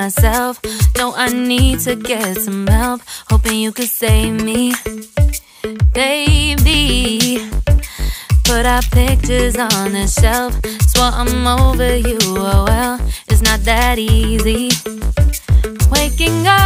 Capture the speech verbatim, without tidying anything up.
myself. No, I need to get some help. Hoping you could save me, baby. Put our pictures on the shelf. Swore I'm over you, oh well, it's not that easy. Waking up